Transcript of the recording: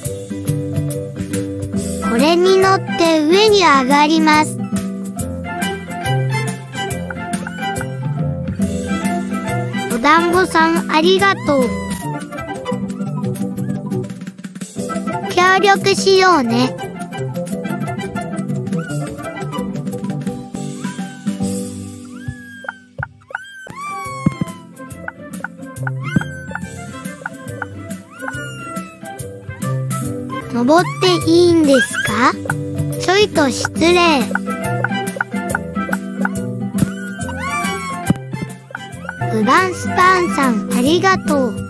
これに乗って上に上がります。お団子さんありがとう。協力しようね。登っていいんですか？ちょいと失礼。フランスパンさんありがとう。